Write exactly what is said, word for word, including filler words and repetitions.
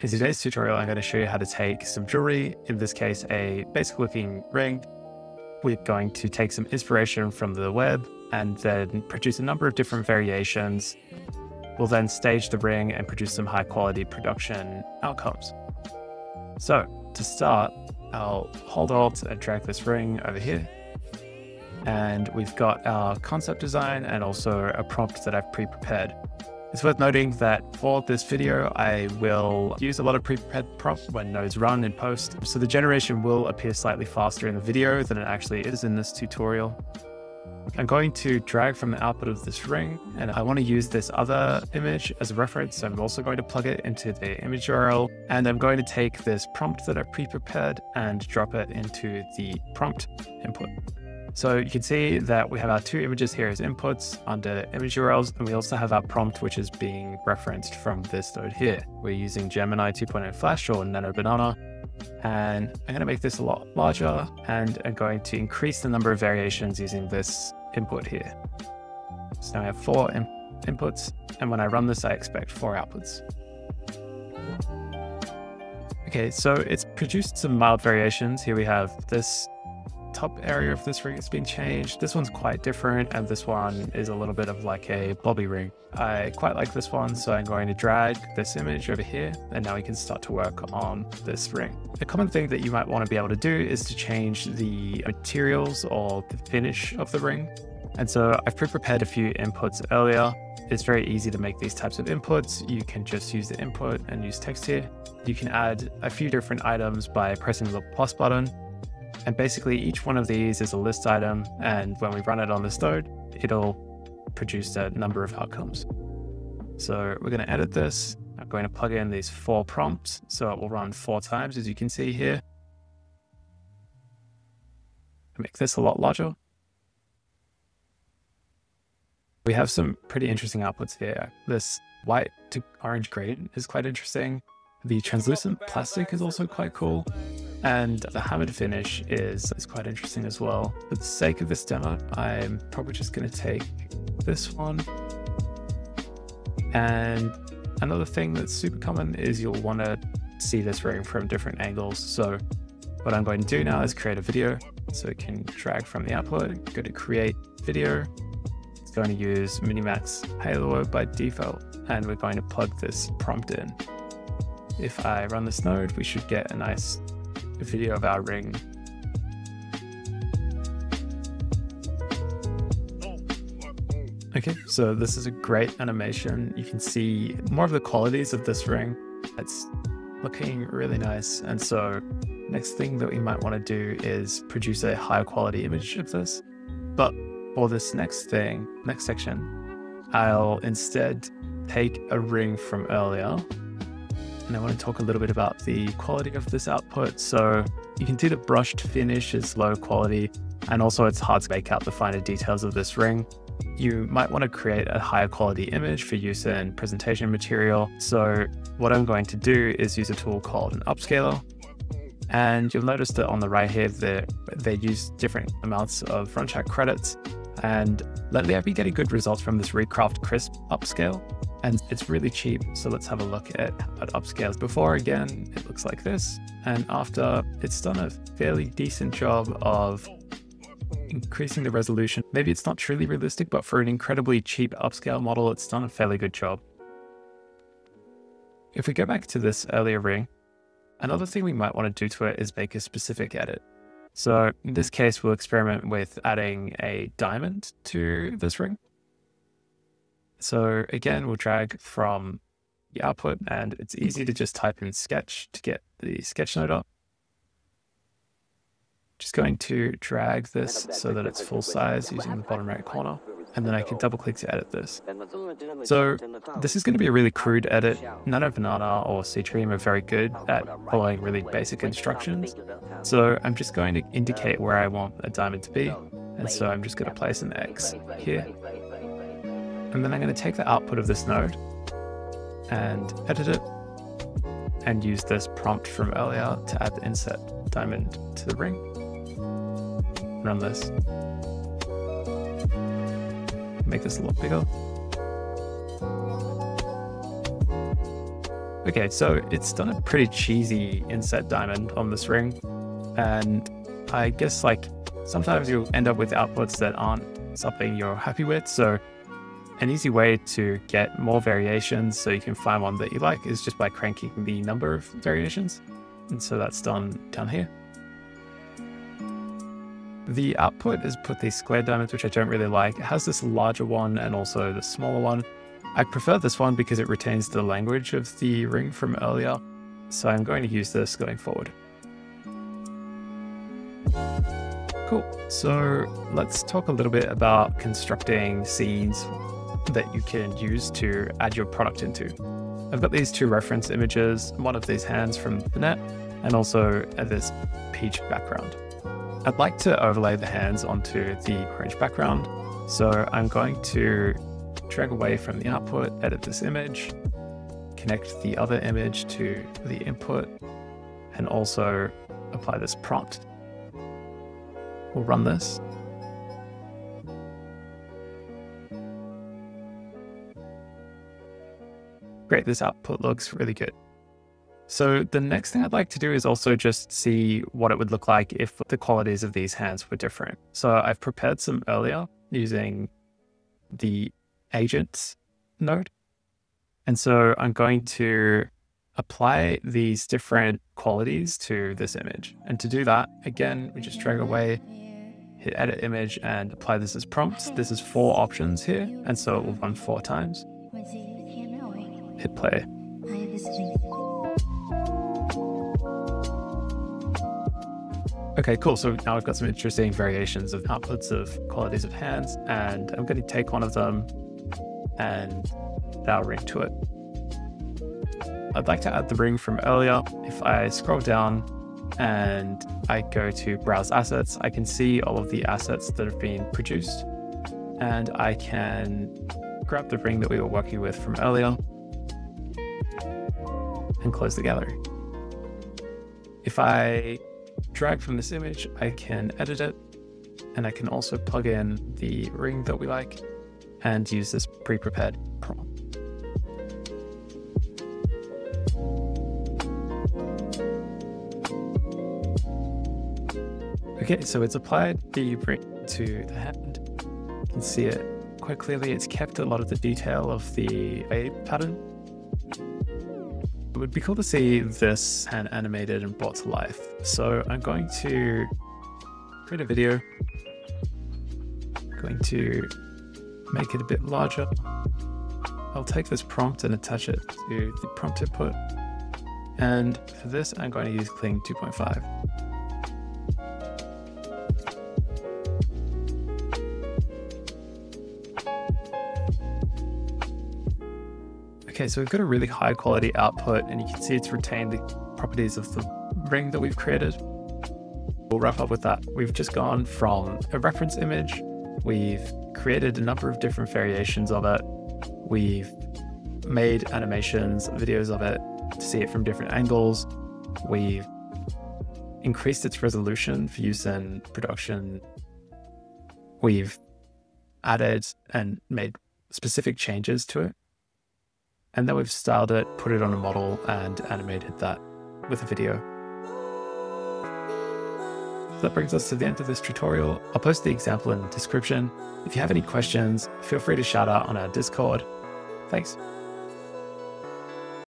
In today's tutorial, I'm going to show you how to take some jewelry, in this case, a basic looking ring. We're going to take some inspiration from the web and then produce a number of different variations. We'll then stage the ring and produce some high quality production outcomes. So to start, I'll hold Alt and drag this ring over here. And we've got our concept design and also a prompt that I've pre-prepared. It's worth noting that for this video, I will use a lot of pre-prepared prompts when nodes run in post. So the generation will appear slightly faster in the video than it actually is in this tutorial. I'm going to drag from the output of this ring, and I want to use this other image as a reference. So I'm also going to plug it into the image U R L, and I'm going to take this prompt that I pre-prepared and drop it into the prompt input. So you can see that we have our two images here as inputs under image U R Ls, and we also have our prompt, which is being referenced from this node here. We're using Gemini two point oh Flash or Nano Banana, and I'm going to make this a lot larger, and I'm going to increase the number of variations using this input here. So now I have four in inputs, and when I run this, I expect four outputs. Okay, so it's produced some mild variations. Here we have this top area of this ring has been changed. This one's quite different, and this one is a little bit of like a blobby ring. I quite like this one, so I'm going to drag this image over here, and now we can start to work on this ring. A common thing that you might want to be able to do is to change the materials or the finish of the ring. And so I've pre-prepared a few inputs earlier. It's very easy to make these types of inputs. You can just use the input and use text here. You can add a few different items by pressing the plus button. And basically each one of these is a list item, and when we run it on this node, it'll produce a number of outcomes. So we're going to edit this. I'm going to plug in these four prompts, so it will run four times, as you can see here. Make this a lot larger. We have some pretty interesting outputs here. This white to orange grade is quite interesting. The translucent plastic is also quite cool. And the hammered finish is, is quite interesting as well. For the sake of this demo, I'm probably just going to take this one. And another thing that's super common is you'll want to see this ring from different angles. So what I'm going to do now is create a video. So we can drag from the output, go to create video. It's going to use Minimax Halo by default, and we're going to plug this prompt in. If I run this node, we should get a nice video of our ring. Okay, so this is a great animation. You can see more of the qualities of this ring. It's looking really nice. And so next thing that we might want to do is produce a higher quality image of this. But for this next thing, next section, I'll instead take a ring from earlier. And I want to talk a little bit about the quality of this output. So you can see the brushed finish is low quality, and also it's hard to make out the finer details of this ring. You might want to create a higher quality image for use in presentation material. So what I'm going to do is use a tool called an upscaler. And you'll notice that on the right here, they, they use different amounts of Runchat credits. And lately I've been getting good results from this Recraft crisp upscale. And it's really cheap, so let's have a look at, at upscales. Before, again, it looks like this, and after, it's done a fairly decent job of increasing the resolution. Maybe it's not truly realistic, but for an incredibly cheap upscale model, it's done a fairly good job. If we go back to this earlier ring, another thing we might want to do to it is make a specific edit. So in this case, we'll experiment with adding a diamond to this ring. So again, we'll drag from the output, and it's easy to just type in sketch to get the sketch node up. Just going to drag this so that it's full size using the bottom right corner, and then I can double click to edit this. So this is going to be a really crude edit. Nano Banana or Ctrl are very good at following really basic instructions. So I'm just going to indicate where I want a diamond to be. And so I'm just going to place an X here. And then I'm going to take the output of this node and edit it and use this prompt from earlier to add the inset diamond to the ring. Run this. Make this a lot bigger. Okay, so it's done a pretty cheesy inset diamond on this ring. And I guess like sometimes you'll end up with outputs that aren't something you're happy with. So an easy way to get more variations so you can find one that you like is just by cranking the number of variations. And so that's done down here. The output is put these square diamonds, which I don't really like. It has this larger one and also the smaller one. I prefer this one because it retains the language of the ring from earlier. So I'm going to use this going forward. Cool. So let's talk a little bit about constructing scenes that you can use to add your product into. I've got these two reference images, one of these hands from the net, and also this peach background. I'd like to overlay the hands onto the orange background. So I'm going to drag away from the output, edit this image, connect the other image to the input, and also apply this prompt. We'll run this. Great, this output looks really good. So the next thing I'd like to do is also just see what it would look like if the qualities of these hands were different. So I've prepared some earlier using the agents node. And so I'm going to apply these different qualities to this image. And to do that, again, we just drag away, hit edit image and apply this as prompts. This is four options here. And so it will run four times. Hit play. Okay, cool. So now we've got some interesting variations of outputs of qualities of hands, and I'm going to take one of them and add our ring to it. I'd like to add the ring from earlier. If I scroll down and I go to browse assets, I can see all of the assets that have been produced, and I can grab the ring that we were working with from earlier and close the gallery. If I drag from this image, I can edit it, and I can also plug in the ring that we like and use this pre-prepared prompt. Okay, so it's applied the ring to the hand. You can see it quite clearly. It's kept a lot of the detail of the wave pattern. It would be cool to see this hand animated and brought to life. So I'm going to create a video. I'm going to make it a bit larger. I'll take this prompt and attach it to the prompt input. And for this, I'm going to use Kling two point five. Okay, so we've got a really high quality output, and you can see it's retained the properties of the ring that we've created. We'll wrap up with that. We've just gone from a reference image. We've created a number of different variations of it. We've made animations, videos of it to see it from different angles. We've increased its resolution for use in production. We've added and made specific changes to it. And then we've styled it, put it on a model, and animated that with a video. That brings us to the end of this tutorial. I'll post the example in the description. If you have any questions, feel free to shout out on our Discord. Thanks.